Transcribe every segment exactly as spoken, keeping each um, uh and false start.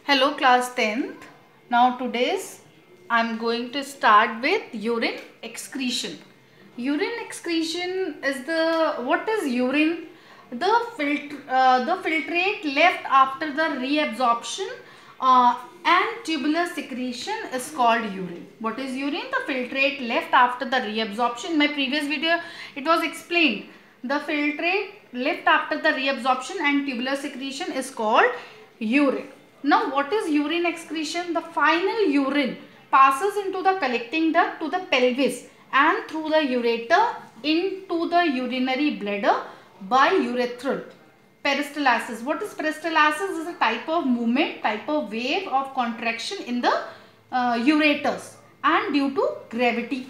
Hello class tenth. Now today's I am going to start with urine excretion. Urine excretion is the what is urine? The filter uh, the filtrate left after the reabsorption uh, and tubular secretion is called urine. What is urine? The filtrate left after the reabsorption. In my previous video it was explained. The filtrate left after the reabsorption and tubular secretion is called urine. Now what is urine excretion? The final urine passes into the collecting duct to the pelvis and through the ureter into the urinary bladder by urethral peristalsis. What is peristalsis? Is a type of movement, type of wave of contraction in the uh, ureters and due to gravity.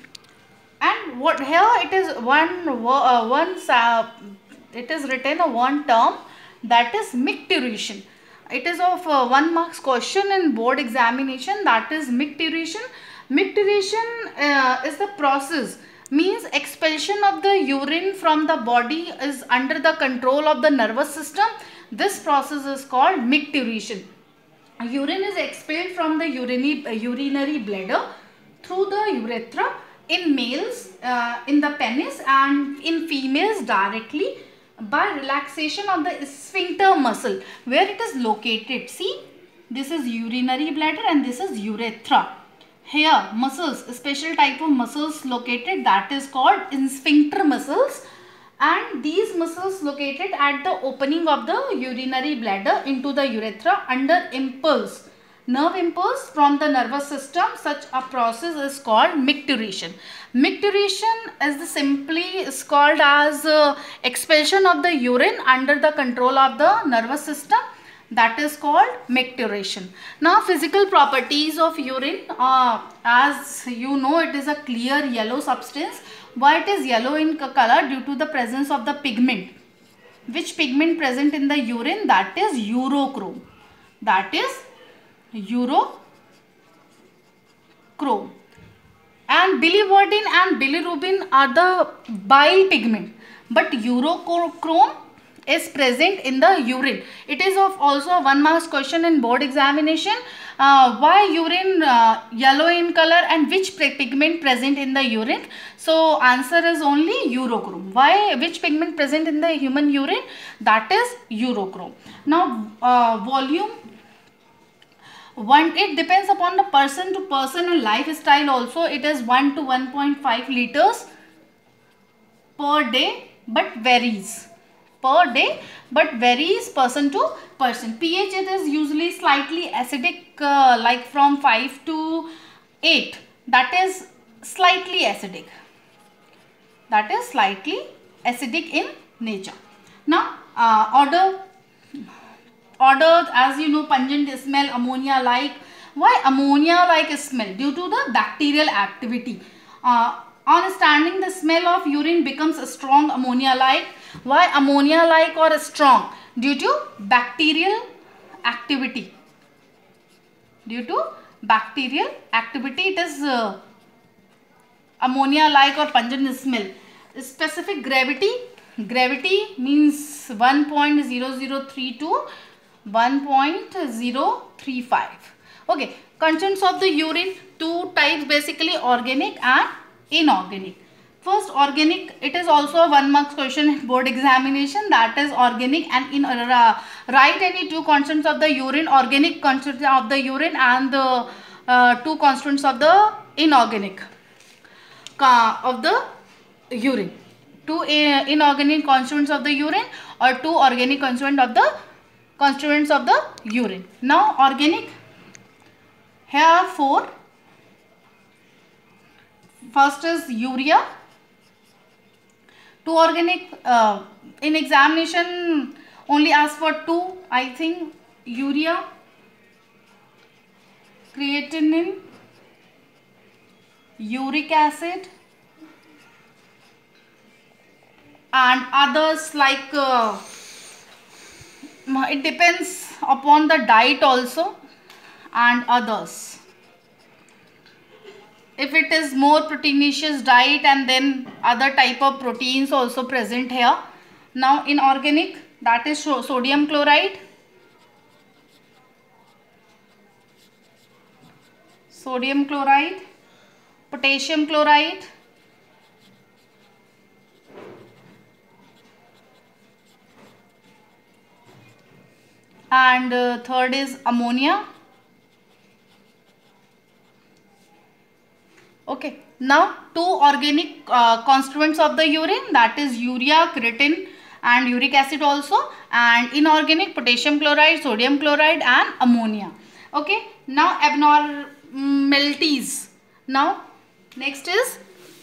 And what here it is one uh, one uh, it is written a one term, that is micturition. It is of uh, one marks question in board examination, that is micturition. Micturition uh, is the process, means expulsion of the urine from the body is under the control of the nervous system. This process is called micturition. Urine is expelled from the urinary, uh, urinary bladder through the urethra in males uh, in the penis and in females directly by relaxation of the sphincter muscle where it is located. See, this is urinary bladder and this is urethra. Here muscles, a special type of muscles located, that is called sphincter muscles, and these muscles located at the opening of the urinary bladder into the urethra under impulse, nerve impulse from the nervous system. Such a process is called micturition. Micturition is the simply is called as uh, expulsion of the urine under the control of the nervous system, that is called micturition. Now physical properties of urine, uh, as you know, it is a clear yellow substance. Why it is yellow in color? Due to the presence of the pigment. Which pigment present in the urine? That is urochrome. That is urochrome. And biliverdin and bilirubin are the bile pigment, but urochrome is present in the urine. It is of also one marks question in board examination. Uh, why urine uh, yellow in color and which pigment present in the urine? So answer is only urochrome. Why? Which pigment present in the human urine? That is urochrome. Now uh, volume. One, it depends upon the person to person and lifestyle also. It is one to one point five liters per day, but varies per day, but varies person to person. pH, it is usually slightly acidic, uh, like from five to eight. That is slightly acidic. That is slightly acidic in nature. Now, uh, odor. Odor, as you know, pungent smell, ammonia like. Why ammonia like smell? Due to the bacterial activity. Uh, on standing, the smell of urine becomes a strong ammonia like. Why ammonia like or strong? Due to bacterial activity. Due to bacterial activity, it is uh, ammonia like or pungent smell. Specific gravity. Gravity means one point zero zero three two. one point zero three five. Okay, contents of the urine, two types basically, organic and inorganic. First, organic, it is also a one marks question in board examination, that is organic, and in uh, write any two constants of the urine, organic constants of the urine and the uh, two constants of the inorganic uh, of the urine. Two uh, inorganic constituents of the urine or two organic constituents of the constituents of the urine. Now organic, here are four. First is urea. Two organic, uh, in examination only ask for two, I think. Urea, creatinine, uric acid, and others like uh, it depends upon the diet also, and others. If it is more proteinaceous diet, and then other type of proteins also present here. Now inorganic, that is sodium chloride, sodium chloride, potassium chloride, and uh, third is ammonia. Okay, now two organic uh, constituents of the urine, that is urea, creatine and uric acid also, and inorganic potassium chloride, sodium chloride and ammonia. Okay, now abnormalities. Now next is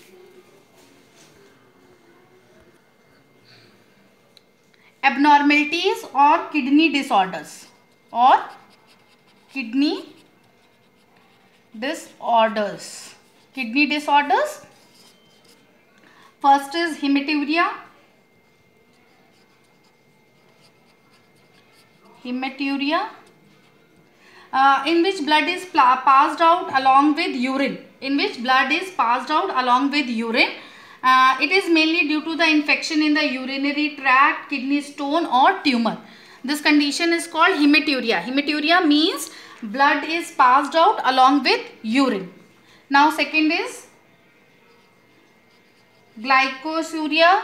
abnormalities or kidney disorders or kidney disorders. Kidney disorders. First is hematuria. Hematuria, uh, in which blood is passed out along with urine. In which blood is passed out along with urine. Uh, it is mainly due to the infection in the urinary tract, kidney stone or tumor. This condition is called hematuria. Hematuria means blood is passed out along with urine. Now second is glycosuria,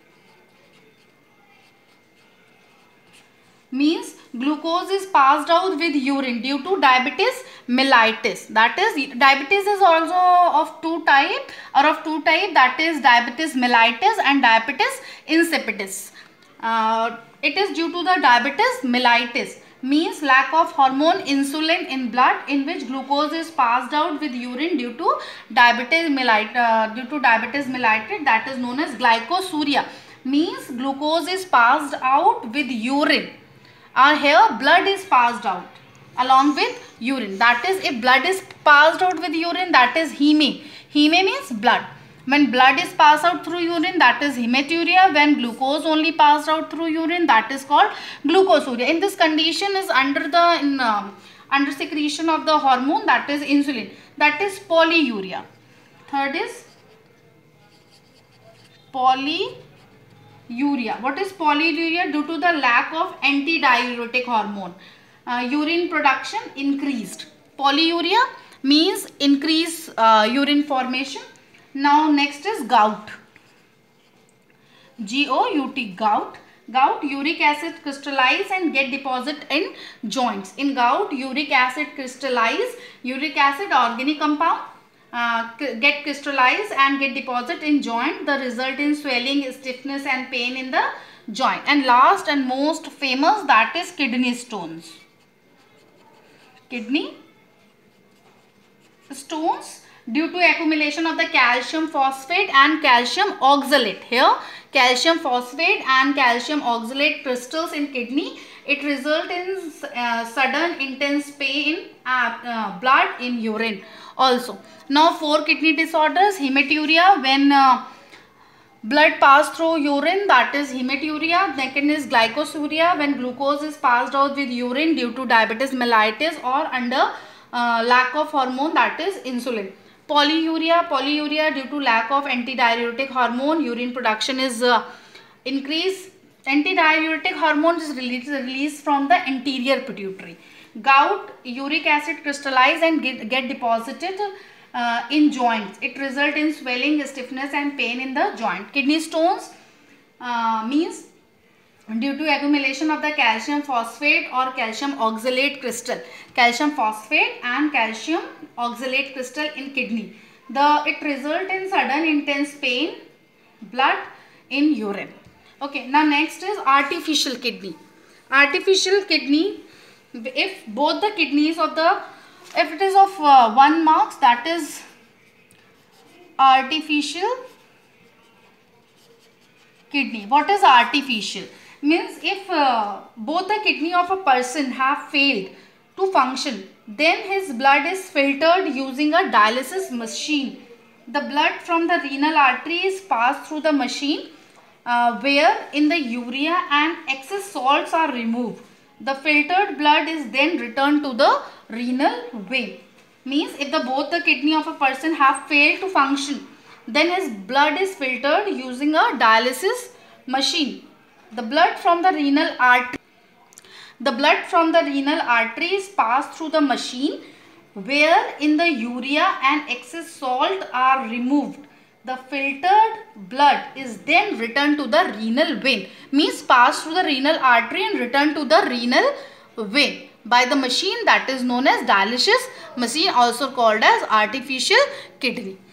means glucose is passed out with urine due to diabetes mellitus. That is, diabetes is also of two type or of two type, that is diabetes mellitus and diabetes insipidus. Uh, it is due to the diabetes mellitus, means lack of hormone insulin in blood, in which glucose is passed out with urine due to diabetes mellitus, uh, due to diabetes mellitus, that is known as glycosuria, means glucose is passed out with urine, or here blood is passed out along with urine. That is, if blood is passed out with urine, that is heme. Heme means blood. When blood is passed out through urine, that is hematuria. When glucose only passed out through urine, that is called glucosuria. In this condition is under the in, uh, under secretion of the hormone, that is insulin. That is polyuria. Third is polyuria. What is polyuria? Due to the lack of antidiuretic hormone, uh, urine production increased. Polyuria means increased uh, urine formation. Now next is gout. G O U T, gout. Gout, uric acid crystallize and get deposit in joints. In gout, uric acid crystallize, uric acid organic compound uh, get crystallize and get deposit in joint. The result in swelling, stiffness and pain in the joint. And last and most famous, that is kidney stones. Kidney stones due to accumulation of the calcium phosphate and calcium oxalate. Here calcium phosphate and calcium oxalate crystals in kidney, it result in uh, sudden intense pain in uh, uh, blood, in urine also. Now four kidney disorders. Hematuria, when uh, blood passed through urine, that is hematuria. Second is glycosuria, when glucose is passed out with urine due to diabetes mellitus or under uh, lack of hormone, that is insulin. Polyuria, polyuria due to lack of antidiuretic hormone, urine production is uh, increased. Antidiuretic hormone is released, released from the anterior pituitary. Gout, uric acid crystallize and get, get deposited uh, in joints. It result in swelling, stiffness and pain in the joint. Kidney stones uh, means due to accumulation of the calcium phosphate or calcium oxalate crystal. Calcium phosphate and calcium oxalate crystal in kidney. The it result in sudden intense pain, blood, in urine. Okay, now next is artificial kidney. Artificial kidney, if both the kidneys of the, if it is of uh, one marks, that is artificial kidney. What is artificial? Means if uh, both the kidney of a person have failed to function, then his blood is filtered using a dialysis machine. The blood from the renal artery is passed through the machine uh, where in the urea and excess salts are removed. The filtered blood is then returned to the renal vein. Means if the both the kidney of a person have failed to function, then his blood is filtered using a dialysis machine. The blood from the renal artery, the blood from the renal artery is passed through the machine where in the urea and excess salt are removed. The filtered blood is then returned to the renal vein, means passed through the renal artery and returned to the renal vein by the machine that is known as dialysis machine, also called as artificial kidney.